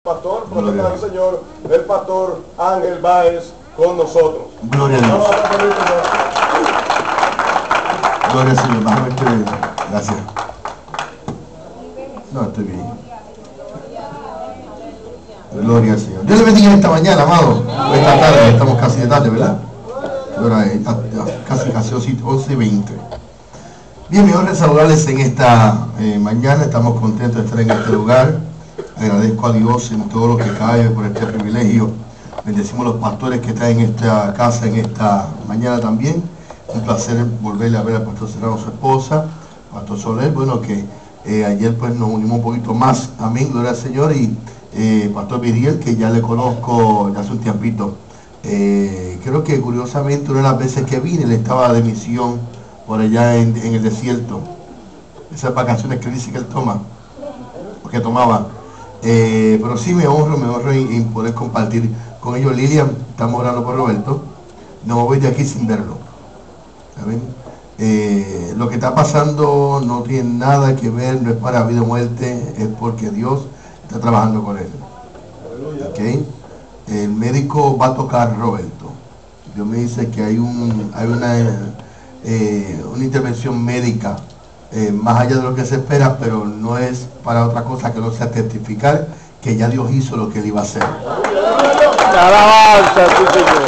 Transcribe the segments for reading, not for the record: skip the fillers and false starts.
Pastor, profeta del Señor, el pastor Ángel Báez con nosotros. Gloria a Dios. Gloria al Señor. Bájame este. Gracias. No, estoy bien. Gloria al Señor. Dios le bendiga esta mañana, amado. Esta tarde, estamos casi de tarde, ¿verdad? Ahora casi 11:20. Bien, mi honra saludarles en esta mañana. Estamos contentos de estar en este lugar. Agradezco a Dios en todo lo que cae por este privilegio. Bendecimos a los pastores que están en esta casa en esta mañana también. Un placer volverle a ver al pastor Serrano, su esposa, pastor Soler. Bueno, que ayer pues nos unimos un poquito más. Amén, gloria al Señor. Y pastor Viriel, que ya le conozco de hace un tiempito. Creo que curiosamente una de las veces que vine, él estaba de misión por allá en el desierto. Esas vacaciones que dice que él toma, porque tomaba. Pero sí me honro en poder compartir con ellos. Lilian, estamos orando por Roberto. No me voy de aquí sin verlo. ¿Saben? Lo que está pasando no tiene nada que ver, no es para vida o muerte, es porque Dios está trabajando con él. ¿Okay? El médico va a tocar a Roberto. Dios me dice que hay una intervención médica más allá de lo que se espera, pero no es para otra cosa que no sea testificar que ya Dios hizo lo que él iba a hacer. Alabanza, sí, Señor.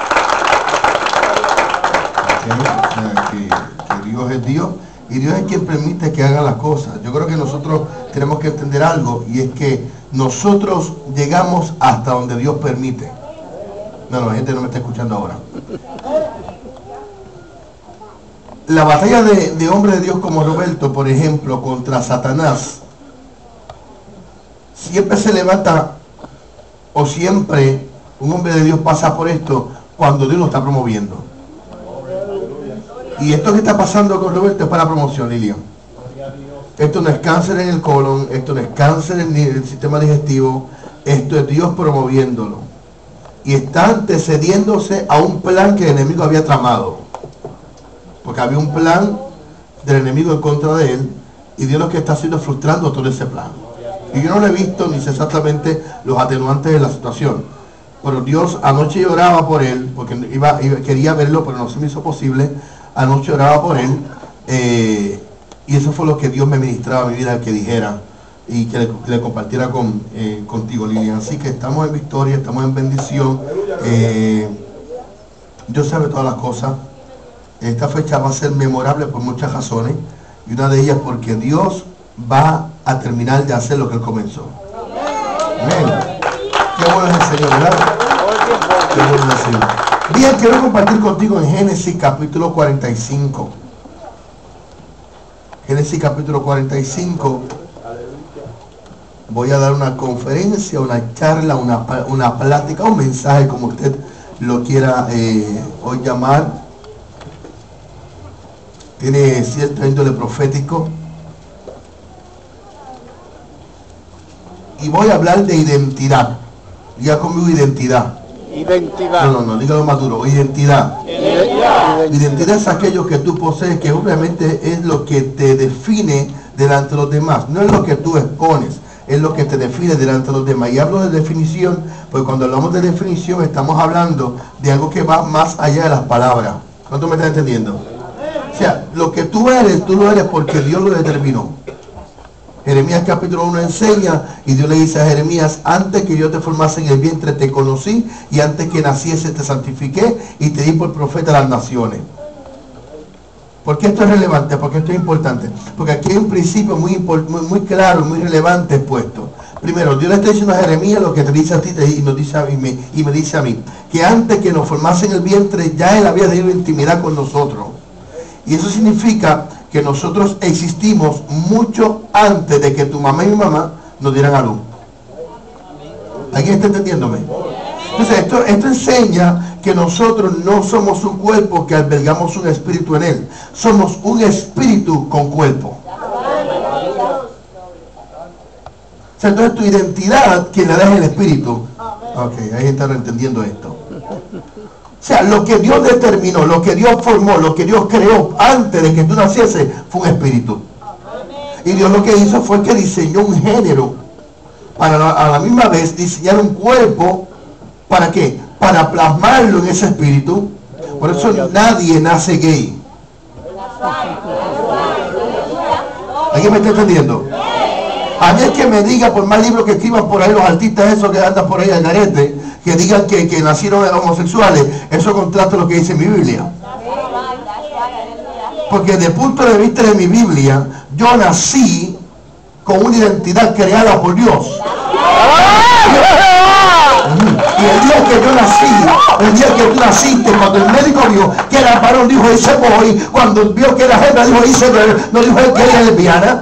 Que Dios es Dios y Dios es quien permite que hagan las cosas. Yo creo que nosotros tenemos que entender algo, y es que nosotros llegamos hasta donde Dios permite. No, la gente no me está escuchando ahora. La batalla de hombres de Dios como Roberto, por ejemplo, contra Satanás, siempre se levanta, o siempre un hombre de Dios pasa por esto cuando Dios lo está promoviendo. Y esto que está pasando con Roberto es para promoción, Lilian. Esto no es cáncer en el colon, esto no es cáncer en el sistema digestivo, esto es Dios promoviéndolo. Y está antecediéndose a un plan que el enemigo había tramado. Porque había un plan del enemigo en contra de él, y Dios lo que está haciendo es frustrando todo ese plan. Y yo no lo he visto ni sé exactamente los atenuantes de la situación. Pero Dios, anoche yo oraba por él, porque quería verlo, pero no se me hizo posible. Anoche oraba por él, y eso fue lo que Dios me ministraba a mi vida, que dijera y que le compartiera contigo, Lilian. Así que estamos en victoria, estamos en bendición. Dios sabe todas las cosas. Esta fecha va a ser memorable por muchas razones, y una de ellas porque Dios va a terminar de hacer lo que Él comenzó. Amén. Qué bueno es el Señor, ¿verdad? Qué bueno es el Señor. Bien, quiero compartir contigo en Génesis capítulo 45. Génesis capítulo 45. Voy a dar una conferencia, una charla, una plática, un mensaje, como usted lo quiera hoy llamar. Tiene cierto índole profético. Y voy a hablar de identidad. Diga conmigo identidad. Identidad. No, dígalo más duro. Identidad. Identidad es aquello que tú posees, que obviamente es lo que te define delante de los demás. No es lo que tú expones, es lo que te define delante de los demás. Y hablo de definición, porque cuando hablamos de definición estamos hablando de algo que va más allá de las palabras. ¿Cuánto me estás entendiendo? O sea, lo que tú lo eres porque Dios lo determinó. Jeremías capítulo 1 enseña, y Dios le dice a Jeremías: antes que yo te formase en el vientre te conocí, y antes que naciese te santifiqué y te di por profeta a las naciones. ¿Por qué esto es relevante? Porque esto es importante. Porque aquí hay un principio muy claro, muy relevante puesto. Primero, Dios le está diciendo a Jeremías lo que te dice a ti y me dice a mí, que antes que nos formase en el vientre ya Él había tenido intimidad con nosotros. Y eso significa que nosotros existimos mucho antes de que tu mamá y mi mamá nos dieran a luz. ¿Alguien está entendiéndome? Entonces esto enseña que nosotros no somos un cuerpo que albergamos un espíritu en él. Somos un espíritu con cuerpo. O sea, entonces tu identidad, quien la da es el espíritu. Ok, ahí están entendiendo esto. O sea, lo que Dios determinó, lo que Dios formó, lo que Dios creó antes de que tú nacieses fue un espíritu. Y Dios lo que hizo fue que diseñó un género para a la misma vez diseñar un cuerpo. ¿Para qué? Para plasmarlo en ese espíritu. Por eso nadie nace gay. ¿Alguien me está entendiendo? A mí es que me diga, por más libros que escriban por ahí los artistas esos que andan por ahí al garete, que digan que nacieron homosexuales, eso contrasta lo que dice mi Biblia. Porque desde el punto de vista de mi Biblia, yo nací con una identidad creada por Dios. Y el día que yo nací, el día que tú naciste, cuando el médico vio que era varón, dijo hice boy. Cuando vio que era hembra, dijo hice girl. No dijo que era lesbiana.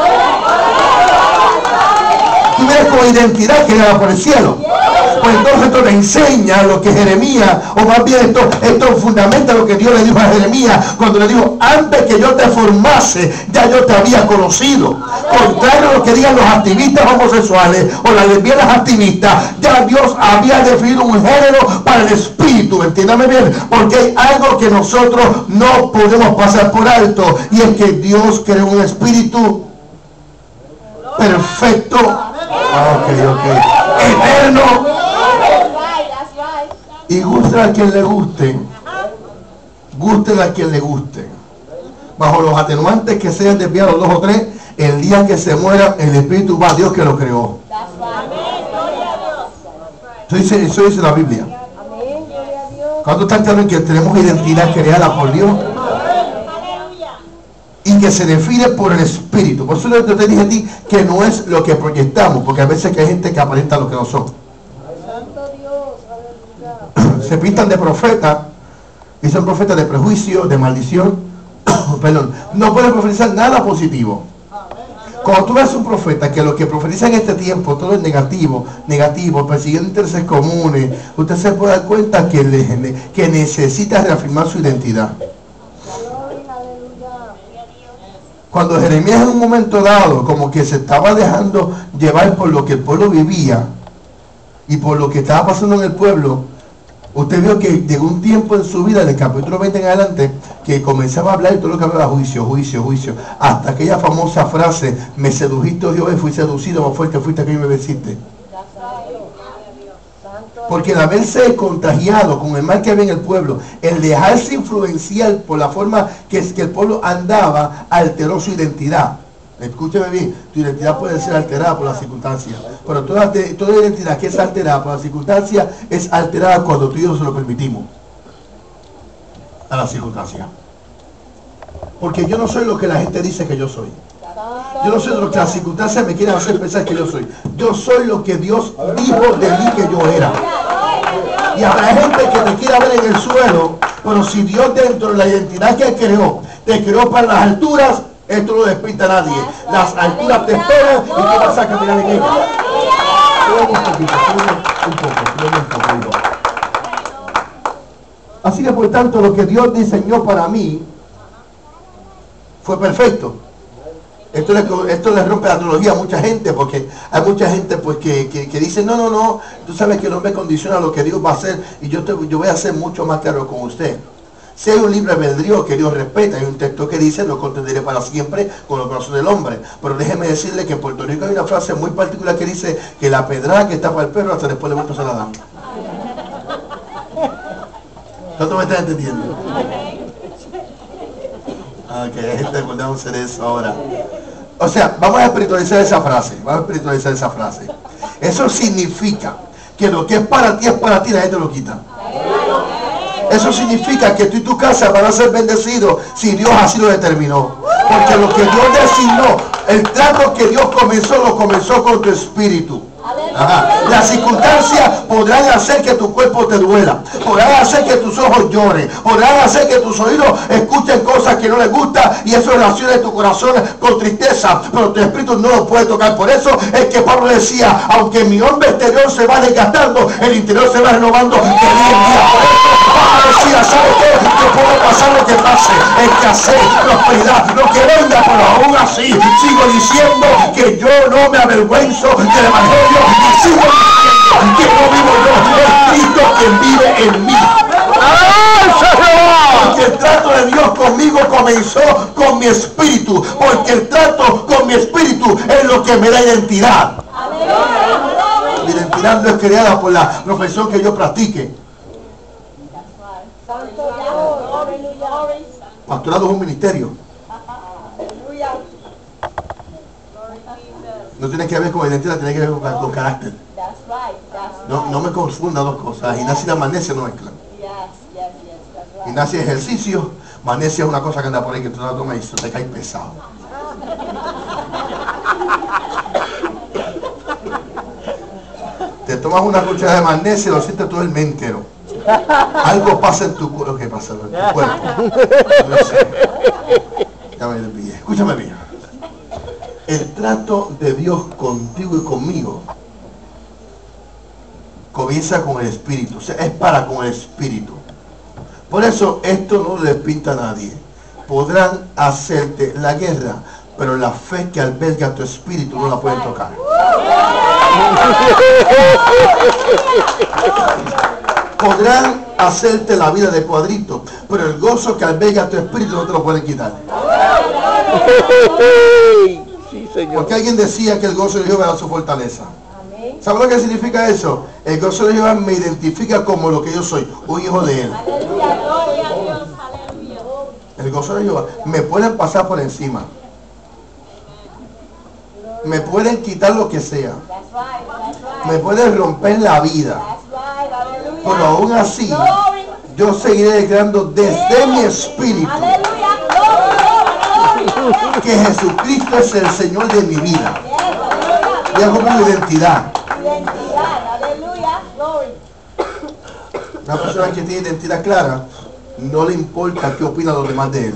Tú eres con identidad creada por el cielo. Pues entonces esto le enseña lo que Jeremías, o más bien esto fundamenta lo que Dios le dijo a Jeremías cuando le dijo: antes que yo te formase, ya yo te había conocido. Contrario a lo que digan los activistas homosexuales o las lesbianas activistas, ya Dios había definido un género para el espíritu. Entiéndame bien, porque hay algo que nosotros no podemos pasar por alto, y es que Dios creó un espíritu perfecto, eterno, y guste a quien le guste, guste a quien le guste, bajo los atenuantes que sean desviados 2 o 3, el día que se muera el espíritu va a Dios que lo creó. Eso dice la Biblia. ¿Cuánto están claros en que tenemos identidad creada por Dios? Y que se define por el espíritu. Por eso yo te dije a ti que no es lo que proyectamos, porque a veces que hay gente que aparenta lo que no son. Se pintan de profeta y son profetas de prejuicio, de maldición. Perdón, no pueden profetizar nada positivo. Cuando tú ves un profeta que lo que profetiza en este tiempo todo es negativo, persiguiendo intereses comunes, usted se puede dar cuenta que necesita reafirmar su identidad. Cuando Jeremías en un momento dado como que se estaba dejando llevar por lo que el pueblo vivía y por lo que estaba pasando en el pueblo, usted vio que llegó un tiempo en su vida, del capítulo 20 en adelante, que comenzaba a hablar y todo lo que hablaba: juicio, juicio, juicio, hasta aquella famosa frase: me sedujiste, oh Jehová, y fui seducido, más fuerte fuiste que me venciste. Porque el haberse contagiado con el mal que había en el pueblo, el dejarse influenciar por la forma que el pueblo andaba, alteró su identidad. Escúcheme bien, tu identidad puede ser alterada por las circunstancias, pero toda identidad que es alterada por las circunstancias es alterada cuando tú y yo se lo permitimos a las circunstancias. Porque yo no soy lo que la gente dice que yo soy. Yo no soy lo que las circunstancias me quieren hacer pensar que yo soy. Yo soy lo que Dios dijo de mí que yo era. Y habrá gente que te quiera ver en el suelo, pero si Dios, dentro de la identidad que creó, te creó para las alturas, esto no lo despinta a nadie. Las alturas te esperan y tú vas a caminar en ellas. Un poco. Así que por tanto lo que Dios diseñó para mí fue perfecto. Esto le rompe la teología a mucha gente, porque hay mucha gente pues que dice: no, tú sabes que el hombre condiciona lo que Dios va a hacer, y yo voy a ser mucho más claro con usted. Si hay un libre albedrío que Dios respeta, hay un texto que dice: no contenderé para siempre con los brazos del hombre. Pero déjeme decirle que en Puerto Rico hay una frase muy particular que dice que la pedrada que tapa el perro hasta después de muerto se la dan. ¿Cuánto me estás entendiendo? Ok, gente, acordándose de eso ahora. O sea, vamos a espiritualizar esa frase. Eso significa que lo que es para ti, la gente lo quita. Eso significa que tú y tu casa van a ser bendecidos si Dios así lo determinó. Porque lo que Dios designó, el trato que Dios comenzó, lo comenzó con tu espíritu. Las circunstancias podrán hacer que tu cuerpo te duela, podrán hacer que tus ojos lloren, podrán hacer que tus oídos escuchen cosas que no les gustan, y eso relaciona tu corazón con tristeza, pero tu espíritu no lo puede tocar. Por eso es que Pablo decía: aunque mi hombre exterior se va desgastando, el interior se va renovando de día en día. Por eso Pablo decía: ¿sabes qué? Yo puedo pasar lo que pase, escasez, prosperidad, lo que venga, pero aún así sigo diciendo que yo no me avergüenzo del evangelio, y sigo diciendo que no vivo yo, es Cristo quien vive en mí. Porque el trato de Dios conmigo comenzó con mi espíritu, porque el trato con mi espíritu es lo que me da identidad. sanidad no es creada por la profesión que yo practique. Pastorado es un ministerio. No tiene que ver con identidad, tiene que ver con carácter. No me confunda dos cosas. Gimnasia y la magnesia no mezclan. Gimnasia es ejercicio, magnesia es una cosa que anda por ahí que tú la tomas y se te cae pesado. Te tomas una cucharada de magnesia y lo sientes todo el mes entero. Algo pasa en tu cuerpo. ¿Qué pasa en tu cuerpo? No sé. Ya me desvié. Escúchame bien. El trato de Dios contigo y conmigo comienza con el Espíritu. O sea, es para con el Espíritu. Por eso esto no le pinta a nadie. Podrán hacerte la guerra, pero la fe que alberga tu espíritu no la pueden tocar. Podrán hacerte la vida de cuadrito, pero el gozo que alberga tu espíritu no te lo pueden quitar. Sí, Señor. Porque alguien decía que el gozo de Jehová era su fortaleza. ¿Sabe lo que significa eso? El gozo de Jehová me identifica como lo que yo soy, un hijo de Él. El gozo de Jehová. Me pueden pasar por encima. Me pueden quitar lo que sea. Me pueden romper la vida. Pero aún así, yo seguiré declarando desde mi espíritu que Jesucristo es el Señor de mi vida. Y hago mi identidad. Una persona que tiene identidad clara, no le importa qué opinan los demás de él.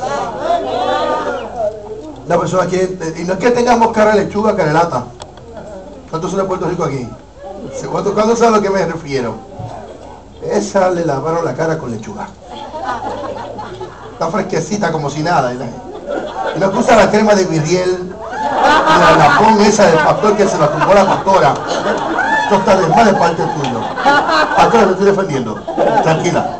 Una persona que, y no es que tengamos cara de lechuga, cara de lata. ¿Cuántos son de Puerto Rico aquí? ¿Cuántos saben a lo que me refiero? Esa le lavaron la cara con lechuga. Está fresquecita como si nada. Y no usa la crema de Viriel, la lapón esa del pastor que se la tumbó la pastora. Esto está de más de parte tuyo. Pastor, te estoy defendiendo. Tranquila.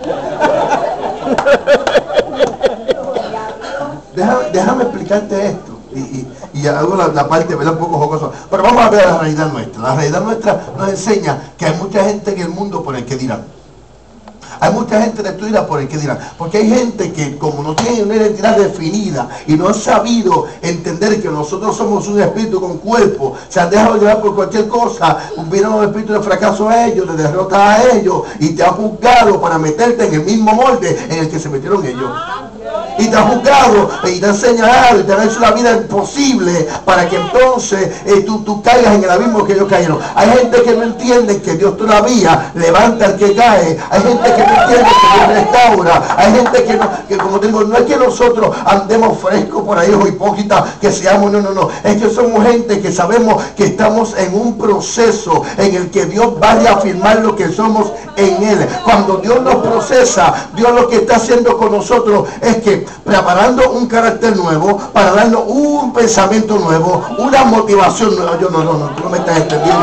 Déjame explicarte esto. Y hago la parte, ¿verdad? Un poco jocosa. Pero vamos a ver la realidad nuestra. La realidad nuestra nos enseña que hay mucha gente en el mundo por el que dirán. Hay mucha gente destruida por el que dirán. Porque hay gente que, como no tiene una identidad definida y no han sabido entender que nosotros somos un espíritu con cuerpo, se han dejado llevar por cualquier cosa, vieron un espíritu de fracaso a ellos, de derrota a ellos, y te ha juzgado para meterte en el mismo molde en el que se metieron ellos. Y te ha juzgado y te ha señalado y te ha hecho la vida imposible para que entonces tú caigas en el abismo que ellos cayeron. Hay gente que no entiende que Dios todavía levanta al que cae. Hay gente que no entiende que Dios restaura. Hay gente que no, que como te digo, no es que nosotros andemos frescos por ahí o hipócritas que seamos, no. Es que somos gente que sabemos que estamos en un proceso en el que Dios va a reafirmar lo que somos en Él. Cuando Dios nos procesa, Dios lo que está haciendo con nosotros es que preparando un carácter nuevo para darnos un pensamiento nuevo, una motivación nueva. Yo no, tú no me estás entendiendo.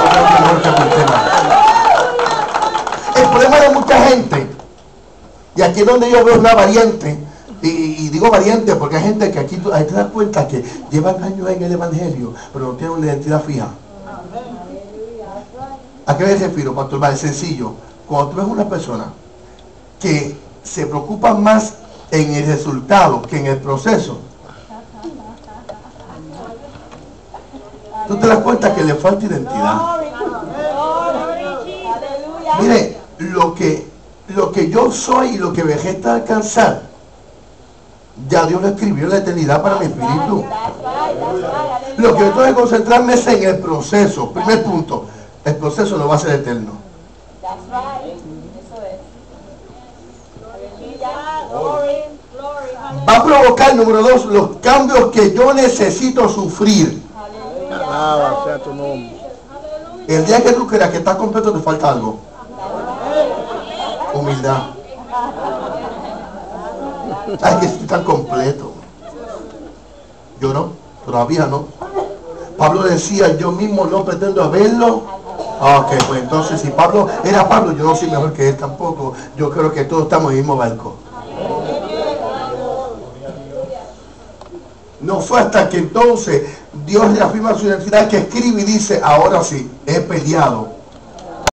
El problema de mucha gente, y aquí es donde yo veo una variante, y digo variante porque hay gente que aquí ahí te das cuenta que llevan años en el evangelio, pero no tienen una identidad fija. ¿A qué me refiero, pastor? Vale, sencillo. Cuando tú ves una persona que se preocupa más en el resultado que en el proceso, tú te das cuenta que le falta identidad. Mire, lo que yo soy y lo que vegeta alcanzar, ya Dios lo escribió en la eternidad para mi espíritu. Lo que yo tengo que concentrarme es en el proceso. Primer punto, el proceso no va a ser eterno. Va a provocar, número 2, los cambios que yo necesito sufrir. Alaba sea tu nombre. El día que tú creas que estás completo, te falta algo. Humildad. Ay, que estoy tan completo. Yo no, todavía no. Pablo decía, yo mismo no pretendo haberlo. Ok, pues entonces si Pablo era Pablo, yo no soy mejor que él tampoco. Yo creo que todos estamos en el mismo barco. No fue hasta que entonces Dios reafirma su identidad, que escribe y dice, ahora sí, he peleado